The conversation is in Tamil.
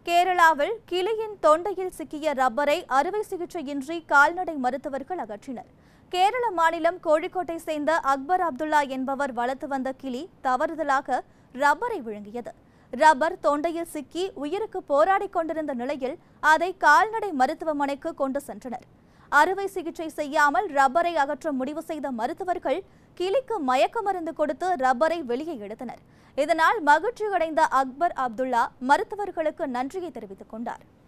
கேரளாவில் கிளியின் தொண்டையில் சிக்கிய ரப்பரை அறுவை சிகிச்சையின்றி கால்நடை மருத்துவர்கள் அகற்றினர். கேரள மாநிலம் கோழிக்கோட்டை சேர்ந்த அக்பர் அப்துல்லா என்பவர் வளர்த்து வந்த கிளி தவறுதலாக ரப்பரை விழுங்கியது. ரப்பர் தொண்டையில் சிக்கி உயிருக்கு போராடி கொண்டிருந்த நிலையில் அதை கால்நடை மருத்துவமனைக்கு கொண்டு சென்றனர். அறுவை சிகிச்சை செய்யாமல் ரப்பரை அகற்ற முடிவு செய்த மருத்துவர்கள் கிளிக்கு மயக்க மருந்து கொடுத்து ரப்பரை வெளியே எடுத்தனர். இதனால் மகிழ்ச்சியடைந்த அக்பர் அப்துல்லா மருத்துவர்களுக்கு நன்றியை தெரிவித்துக் கொண்டார்.